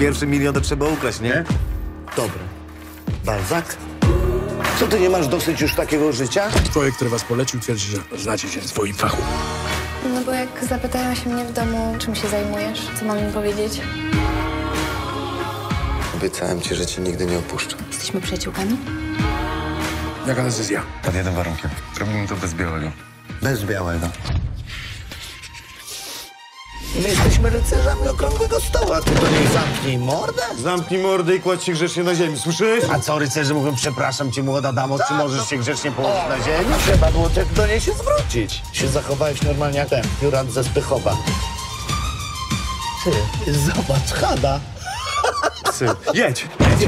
Pierwszy milion to trzeba ukraść, nie? Dobra. Balzak? Co, ty nie masz dosyć już takiego życia? Człowiek, który was polecił, twierdzi, że znacie się w swoim fachu. No bo jak zapytają się mnie w domu, czym się zajmujesz, co mam im powiedzieć? Obiecałem ci, że cię nigdy nie opuszczę. Jesteśmy przyjaciółkami? Jaka decyzja? Pod jednym warunkiem. Zrobimy to bez białego. Bez białego. My jesteśmy rycerzami okrągłego stołu, a ty do niej zamknij mordę? Zamknij mordę i kładź się grzecznie na ziemi, słyszysz? A co, rycerze mówią, przepraszam cię, młoda damo, czy możesz się grzecznie położyć na ziemi? Trzeba było tak do niej się zwrócić. Się zachowałeś normalnie jak ten Jurand ze Spychowa. Ty, zobacz, Hada. Jedź!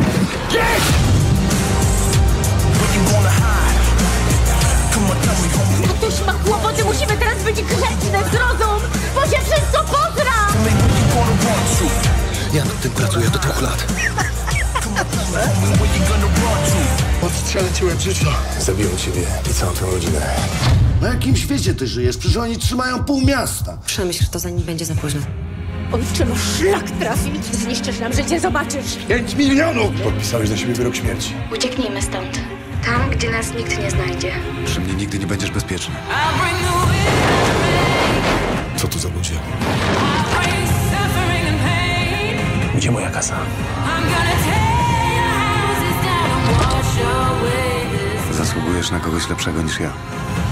Ktoś ma kłopoty, musimy teraz być grzeczne, zrozum, bo się wszystko pozra! Ja nad tym pracuję do 2 lat. Odstrzelę ci łeb życia. Zabiłem ciebie i całą twoją rodzinę. Na jakim świecie ty żyjesz? Przecież oni trzymają pół miasta. Przemyśl to, zanim będzie za późno. Ojcze, no szlak trafić! Zniszczysz nam życie, zobaczysz! 5 milionów! Podpisałeś na siebie wyrok śmierci. Ucieknijmy stąd. Tam, gdzie nas nikt nie znajdzie. Przy mnie nigdy nie będziesz bezpieczny. Co to za ludzie? Gdzie moja kasa? Zasługujesz na kogoś lepszego niż ja.